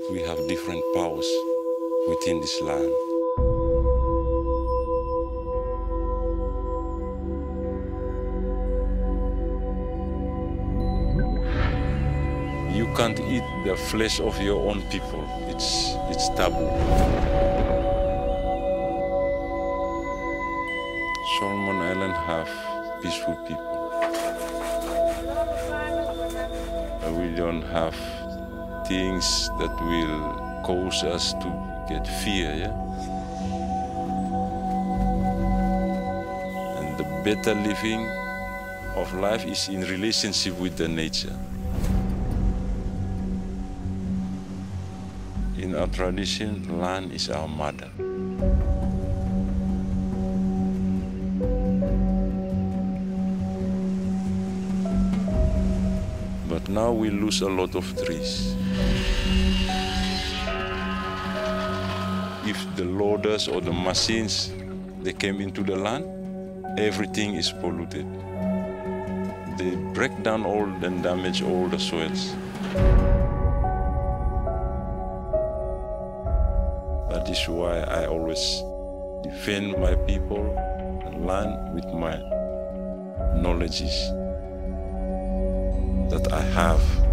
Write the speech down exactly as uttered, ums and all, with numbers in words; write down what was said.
we have different powers within this land. You can't eat the flesh of your own people. It's, it's taboo. Solomon Island have peaceful people. We don't have things that will cause us to get fear, yeah? And the better living of life is in relationship with the nature. In our tradition, land is our mother. But now we lose a lot of trees. If the loaders or the machines, they came into the land, everything is polluted. They break down all and damage all the soils. That is why I always defend my people and land with my knowledges that I have.